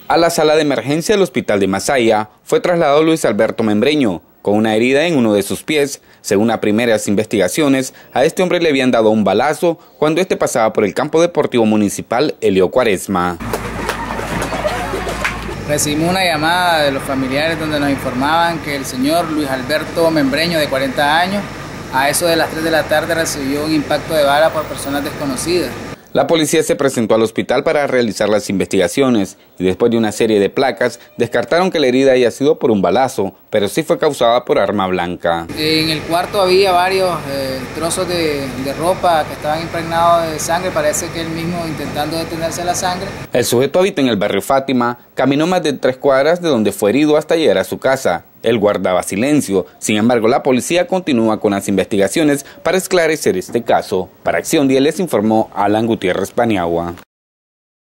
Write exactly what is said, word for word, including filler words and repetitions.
A la sala de emergencia del hospital de Masaya fue trasladado Luis Alberto Membreño, con una herida en uno de sus pies. Según las primeras investigaciones, a este hombre le habían dado un balazo cuando este pasaba por el campo deportivo municipal Elio Cuaresma. Recibimos una llamada de los familiares donde nos informaban que el señor Luis Alberto Membreño, de cuarenta años, a eso de las tres de la tarde recibió un impacto de bala por personas desconocidas. La policía se presentó al hospital para realizar las investigaciones y después de una serie de placas descartaron que la herida haya sido por un balazo, pero sí fue causada por arma blanca. En el cuarto había varios eh, trozos de, de ropa que estaban impregnados de sangre, parece que él mismo intentando detenerse la sangre. El sujeto habita en el barrio Fátima, caminó más de tres cuadras de donde fue herido hasta llegar a su casa. Él guardaba silencio, sin embargo la policía continúa con las investigaciones para esclarecer este caso. Para Acción Diario les informó Alan Gutiérrez Paniagua.